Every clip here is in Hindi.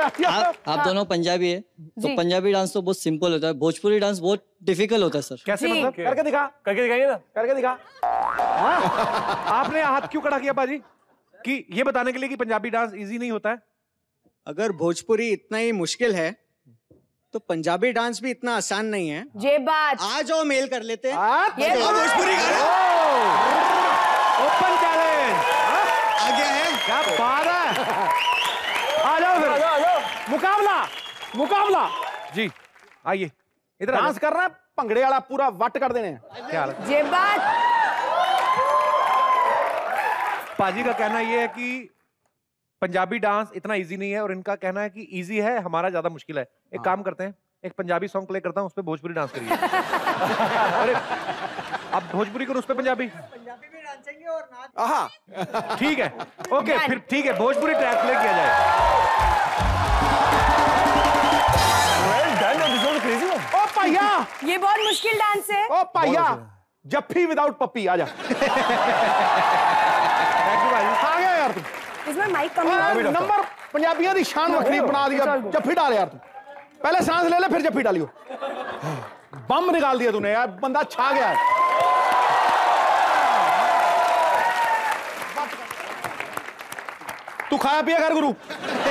आप दोनों पंजाबी है तो पंजाबी डांस तो बहुत सिंपल होता है, भोजपुरी डांस बहुत डिफिकल्ट होता है सर। कैसे मतलब? करके दिखाइए ना, करके दिखा। आपने हाथ क्यों खड़ा किया बाजी? कि ये बताने के लिए कि पंजाबी डांस इजी नहीं होता है? अगर भोजपुरी इतना ही मुश्किल है तो पंजाबी डांस भी इतना आसान नहीं है। ये बात आ जाओ, मेल कर लेते हैं। ये भोजपुरी गाना ओपन चैलेंज आ गया है। क्या बात है, आ जाओ फिर। मुकाबला जी, आइए इधर। डांस कर रहा है भंगड़े वाला, पूरा वट कर देने। क्या हाल है? ये बात पाजी का कहना ये है कि पंजाबी डांस इतना इजी नहीं है और इनका कहना है कि इजी है, हमारा ज्यादा मुश्किल है। एक काम करते हैं, एक पंजाबी सॉन्ग प्ले करता हूँ, उस पे भोजपुरी डांस करिए। अरे अब भोजपुरी करो, उस पे पंजाबी भी डांसेंगे और नाच। ठीक है, ओके फिर ठीक है, भोजपुरी ट्रैक प्ले किया जाए। ओ भैया, ये बहुत मुश्किल डांस है। ओ भैया, जफ्फी विदाउट पप्पी, आजा। आ गया यार तू। इसमें माइक कम है। नंबर पंजाबियों की शान वखरी बना दिया। जफ्फी डाल यार तू, पहले सांस ले ले फिर जफ्फी डालियो। बम निकाल दिया तूने यार, बंदा छा गया। तू खाया पिया कर गुरु।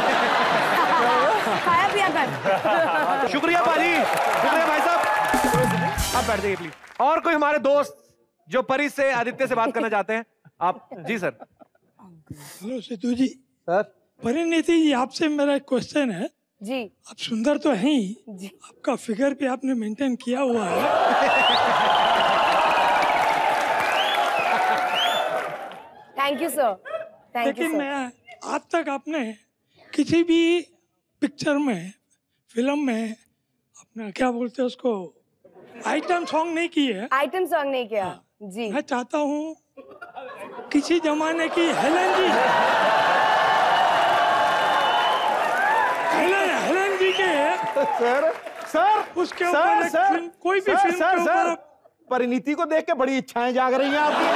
खाया पिया कर। शुक्रिया पाजी, शुक्रिया भाई साहब। आप बैठ जाइए प्लीज। और कोई हमारे दोस्त जो परी से, आदित्य से बात करना चाहते हैं? आप जी sir. Hello Sidhu ji. Sir Parineeti ji, आपसे मेरा एक क्वेश्चन है जी। आप सुंदर तो हैं ही जी, आपका फिगर भी आपने मेंटेन किया हुआ है। Thank you sir, thank you. लेकिन मैं आज तक आपने किसी भी पिक्चर में, फिल्म में अपना क्या बोलते हैं उसको, आइटम सॉन्ग नहीं किए। आइटम सॉन्ग नहीं किया जी। मैं चाहता हूँ किसी जमाने की हेलन जी, हेलन जी के सर उसके ऊपर कोई भी फिल्म के ऊपर। परिणीति को देख के बड़ी इच्छाएं जाग रही हैं आपकी।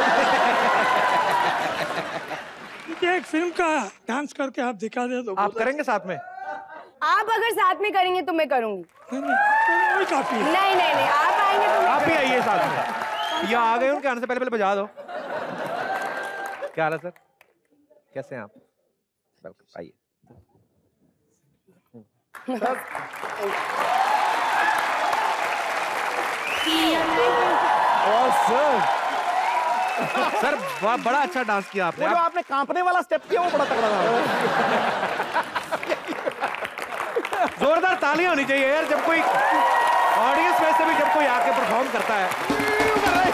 एक फिल्म का डांस करके आप दिखा दे तो आप करेंगे साथ में? आप अगर साथ में करेंगे तो मैं करूंगी। नहीं काफी है। नहीं नहीं नहीं, आप आएंगे तो आप भी आइए साथ में। या आ गए, उनके आने से पहले पहले बजा दो। क्या हाल है सर, कैसे हैं आप? वेलकम, आइए। सर बड़ा अच्छा डांस किया आपने। जो आपने कांपने वाला स्टेप किया वो बड़ा तगड़ा था। जोरदार तालियां होनी चाहिए यार जब कोई ऑडियंस में से भी जब कोई आके परफॉर्म करता है।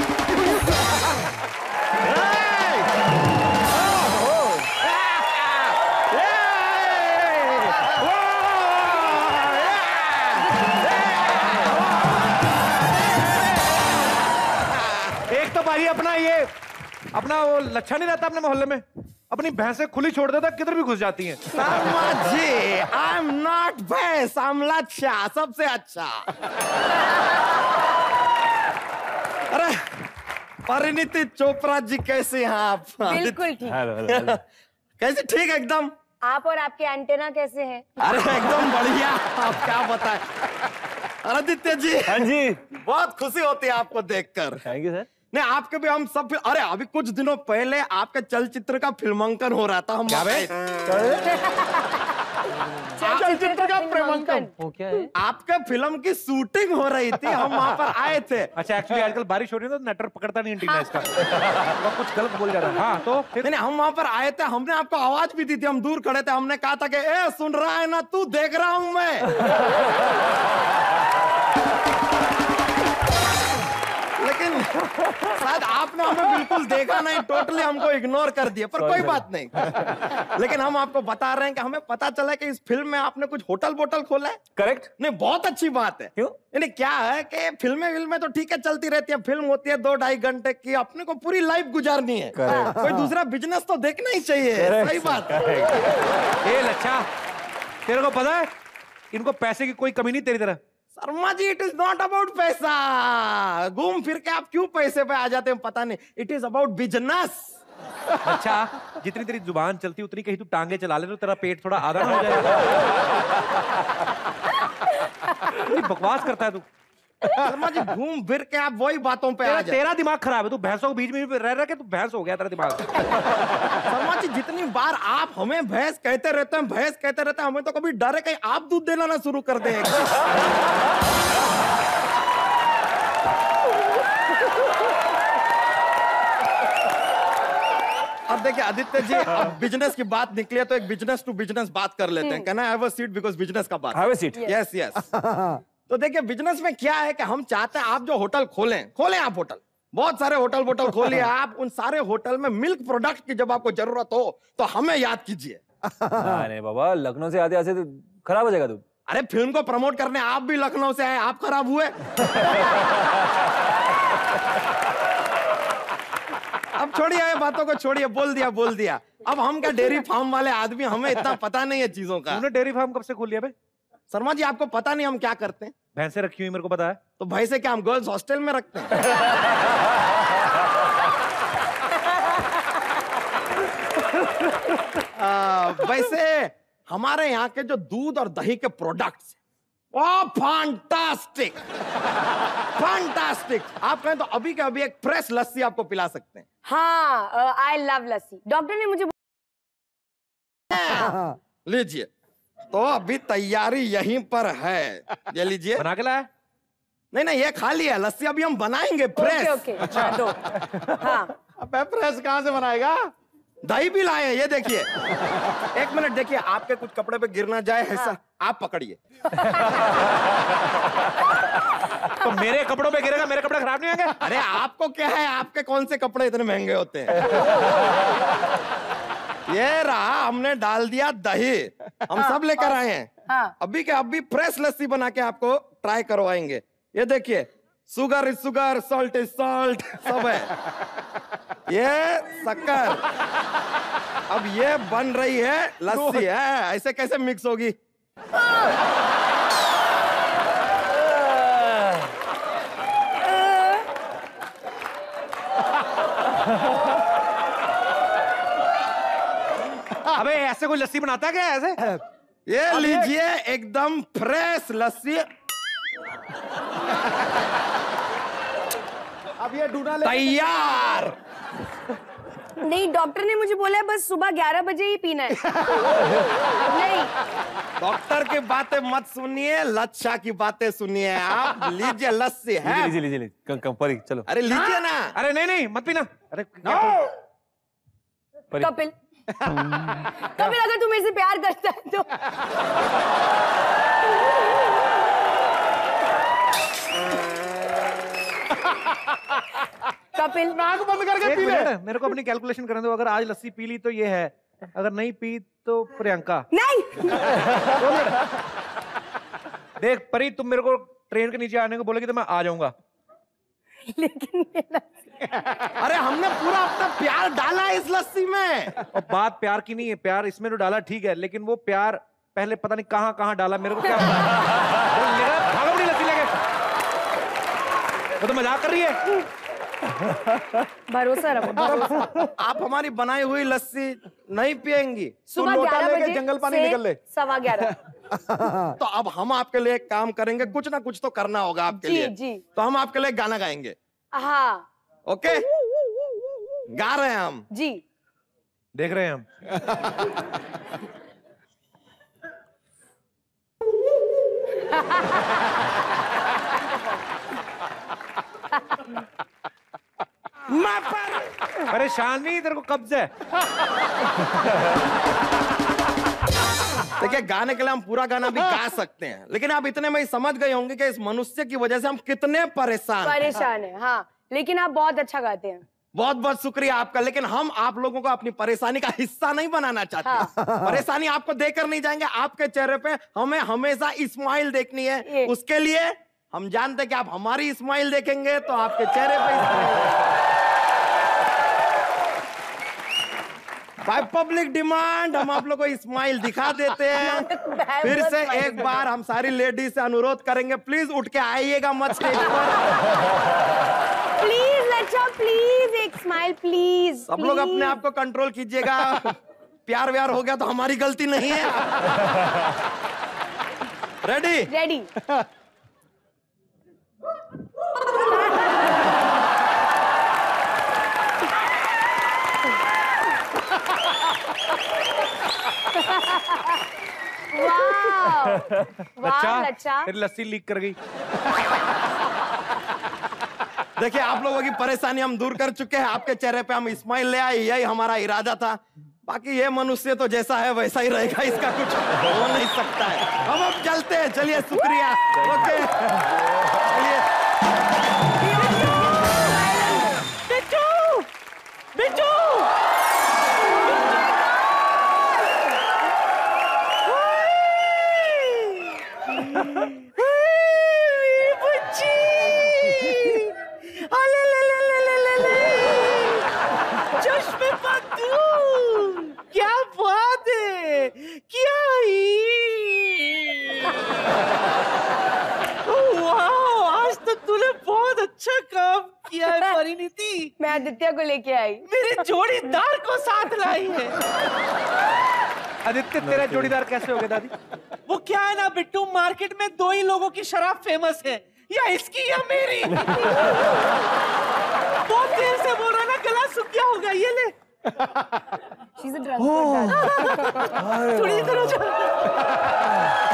एक तो भाई अपना वो लच्छा नहीं रहता अपने मोहल्ले में, अपनी भैंसे खुली छोड़ देता, किधर भी घुस जाती हैं। जी, आई एम नॉट भैंस, आई एम लच्छा, सबसे अच्छा। अरे परिणीति चोपड़ा जी, कैसे हैं आप? बिल्कुल ठीक। कैसे? ठीक एकदम। आप और आपके एंटेना कैसे हैं? अरे एकदम बढ़िया। आप क्या बताएं। आदित्य जी। हाँ जी। बहुत खुशी होती है आपको देखकर। Thank you sir. नहीं, आपके भी हम सब। अरे अभी कुछ दिनों पहले आपके चलचित्र का फिल्मांकन हो रहा था। हम चलचित्र का फिल्मांकन वो क्या है? आपके फिल्म की शूटिंग हो रही थी, हम वहाँ पर आए थे। अच्छा, एक्चुअली आजकल बारिश हो रही है तो नेटवर्क पकड़ता नहीं एंटीना इसका। वो कुछ गलत बोल जा रहा है। हाँ तो नहीं, हम वहाँ पर आए थे, हमने आपको आवाज भी दी थी, हम दूर खड़े थे, हमने कहा था कि ए सुन रहा है ना तू, देख रहा हूं मैं। लेकिन शायद आपने हमें बिल्कुल देखा नहीं, टोटली हमको इग्नोर कर दिया, पर कोई बात नहीं। लेकिन हम आपको बता रहे हैं कि हमें पता चला कि इस फिल्म में आपने कुछ होटल बोटल खोला है। करेक्ट। नहीं, बहुत अच्छी बात है। क्यों? यानी क्या है कि फिल्में तो ठीक है चलती रहती है, फिल्म होती है 2-2.5 घंटे की, अपने को पूरी लाइफ गुजारनी है। कोई दूसरा बिजनेस तो देखना ही चाहिए। सही बात है। ए लच्छा, तेरे को पता है इनको पैसे की कोई कमी नहीं तेरी तरह। Sharma ji, it is not about पैसा। घूम फिर के आप क्यों पैसे पे आ जाते हैं पता नहीं। It is about business. अच्छा, जितनी तेरी जुबान चलती उतनी कहीं तू टांगे चला ले तो तेरा पेट थोड़ा आधा ना हो जाएगा। बकवास करता है तू। शर्मा जी घूम फिर के आप वही बातों पे आ जाए। तेरा दिमाग खराब है, तू भैंसों के बीच में रह रहा के तू भैंस हो गया तेरा दिमाग। शर्मा जी जितनी बार आप हमें भैंस कहते रहते हैं, भैंस कहते रहते हैं, हमें तो कभी डर है कहीं आप दूध देना ना शुरू कर दें। अब देखिए आदित्य जी, अब बिजनेस की बात निकली है तो एक बिजनेस टू बिजनेस बात कर लेते हैं। Can I have a seat, because business का बात। Have a seat. Yes yes. तो देखिए बिजनेस में क्या है कि हम चाहते हैं आप जो होटल खोलें आप होटल, बहुत सारे होटल खोलिए आप। उन सारे होटल में मिल्क प्रोडक्ट की जब आपको जरूरत हो तो हमें याद कीजिए। नहीं बाबा, लखनऊ से आते आते तो खराब हो जाएगा तू। अरे फिल्म को प्रमोट करने आप भी लखनऊ से आए, आप खराब हुए। अब छोड़िए ये बातों को, छोड़िए, बोल दिया। अब हम क्या डेयरी फार्म वाले आदमी, हमें इतना पता नहीं है चीजों का। तूने डेयरी फार्म कब से खोल लिया बे? शर्मा जी आपको पता नहीं हम क्या करते हैं? भैंसे रखी हुई मेरे को पता है। तो भैंसे क्या हम गर्ल्स हॉस्टल में रखते हैं? वैसे हमारे यहाँ के जो दूध और दही के प्रोडक्ट्स, ओ फैंटास्टिक। आप कहें तो अभी के अभी एक फ्रेश लस्सी आपको पिला सकते हैं। हाँ, आई लव लस्सी। डॉक्टर ने मुझे लीजिए, तो अभी तैयारी यहीं पर है, ये लीजिए। बना के लाया? नहीं, ये खाली है, लस्सी अभी हम बनाएंगे फ्रेश। ओके। अच्छा दो। हाँ। अबे फ्रेश कहाँ से बनाएगा? दही भी लाए हैं, ये देखिए। एक मिनट देखिए, आपके कुछ कपड़े पे गिर ना जाए ऐसा। आप पकड़िए। तो मेरे कपड़ों पे गिरेगा, मेरे कपड़े खराब नहीं होंगे? अरे आपको क्या है, आपके कौन से कपड़े इतने महंगे होते हैं? ये रहा, हमने डाल दिया दही, हम सब लेकर आए हैं। हाँ। अभी के अभी फ्रेश लस्सी बना के आपको ट्राई करवाएंगे। ये देखिए, sugar is sugar, salt is salt, सब है। ये शक्कर, अब ये बन रही है लस्सी है, ऐसे कैसे मिक्स होगी? अबे ऐसे कोई लस्सी बनाता है क्या ऐसे? ये लीजिए एकदम फ्रेश लस्सी। अब ये ढूंढा ले तैयार। नहीं, डॉक्टर ने मुझे बोला है बस सुबह 11 बजे ही पीना है। नहीं, डॉक्टर की बातें मत सुनिए, लच्छा की बातें सुनिए। आप लीजिए लस्सी है। लीजिए परी चलो। अरे लीजिए ना। अरे नहीं मत पीना। अरे कपिल कपिल, अगर तू मेरे से प्यार करता है तो कपिल, नाक बंद करके पी ले। मेरे को अपनी कैलकुलेशन करने दो। अगर आज लस्सी पी ली तो ये है, अगर नहीं पी तो प्रियंका। नहीं। देख परी, तुम मेरे को ट्रेन के नीचे आने को बोलेगी तो मैं आ जाऊंगा। लेकिन ये अरे हमने पूरा अपना प्यार डाला है इस लस्सी में। और बात प्यार की नहीं है, प्यार इसमें तो डाला ठीक है, लेकिन वो प्यार पहले पता नहीं कहां कहां डाला, मेरे को क्या पता। भागो अपनी लस्सी लेके। वो तो मजाक कर रही है। भरोसा रखो। आप हमारी बनाई हुई लस्सी नहीं पियेंगी? सुबह 11 बजे जंगल पानी निकल ले। 11:15। तो अब हम आपके लिए एक काम करेंगे, कुछ ना कुछ तो करना होगा आपके लिए। जी। तो हम आपके लिए गाना गाएंगे। हाँ। ओके, गा रहे हैं हम। जी। देख रहे हैं हम। परेशान नहीं, तेरे को कब्ज है। देखिए गाने के लिए हम पूरा गाना भी गा सकते हैं, लेकिन आप इतने में ही समझ गए होंगे कि इस मनुष्य की वजह से हम कितने परेशान है। हाँ, लेकिन आप बहुत अच्छा गाते हैं। बहुत बहुत शुक्रिया आपका, लेकिन हम आप लोगों को अपनी परेशानी का हिस्सा नहीं बनाना चाहते। हाँ। परेशानी आपको देकर नहीं जाएंगे, आपके चेहरे पे हमें हमेशा स्माइल देखनी है। उसके लिए हम जानते हैं कि आप हमारी स्माइल देखेंगे तो आपके चेहरे पे बाय पब्लिक डिमांड हम आप लोगों को स्माइल दिखा देते हैं। फिर से एक बार हम सारी लेडीज से अनुरोध करेंगे, प्लीज उठ के आइएगा मत स्टेज पर। प्लीज लेट चाचा प्लीज एक स्माइल प्लीज। सब लोग अपने आप को कंट्रोल कीजिएगा। प्यार व्यार हो गया तो हमारी गलती नहीं है। रेडी? रेडी। वाह लच्छा, तेरी लस्सी लीक कर गई। देखिए आप लोगों की परेशानी हम दूर कर चुके हैं, आपके चेहरे पे हम स्माइल ले आए, यही हमारा इरादा था। बाकी ये मनुष्य तो जैसा है वैसा ही रहेगा, इसका कुछ हो नहीं सकता है। हम अब चलते हैं, चलिए शुक्रिया। ओके चलिए। बिट्टू, बिट्टू, चश्मे बंदू, क्या बात है, क्या वाह, आज तो तूने बहुत अच्छा काम किया है परिणीति। मैं आदित्य को लेके आई, मेरे जोड़ीदार को साथ लाई है। आदित्य तेरा जोड़ीदार कैसे हो गया दादी? वो क्या है ना बिट्टू, मार्केट में दो ही लोगों की शराब फेमस है, या इसकी या मेरी। बहुत देर से बोल रहा ना, गला सूख गया होगा, ये ले। She's a drunk. थोड़ी इधर हो जा।